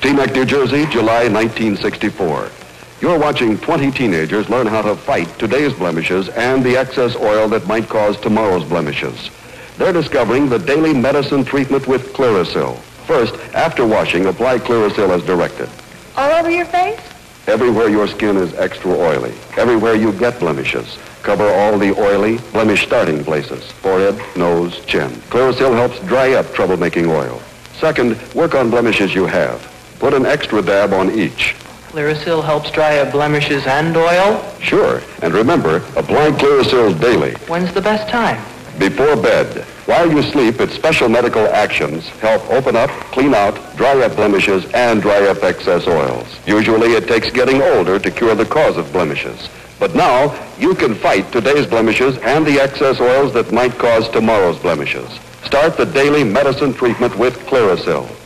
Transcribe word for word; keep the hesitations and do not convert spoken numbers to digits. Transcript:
Teaneck, New Jersey, July nineteen sixty-four. You're watching twenty teenagers learn how to fight today's blemishes and the excess oil that might cause tomorrow's blemishes. They're discovering the daily medicine treatment with Clearasil. First, after washing, apply Clearasil as directed. All over your face? Everywhere your skin is extra oily, everywhere you get blemishes. Cover all the oily, blemish starting places: forehead, nose, chin. Clearasil helps dry up troublemaking oil. Second, work on blemishes you have. Put an extra dab on each. Clearasil helps dry up blemishes and oil? Sure, and remember, apply Clearasil daily. When's the best time? Before bed. While you sleep, its special medical actions help open up, clean out, dry up blemishes, and dry up excess oils. Usually it takes getting older to cure the cause of blemishes. But now, you can fight today's blemishes and the excess oils that might cause tomorrow's blemishes. Start the daily medicine treatment with Clearasil.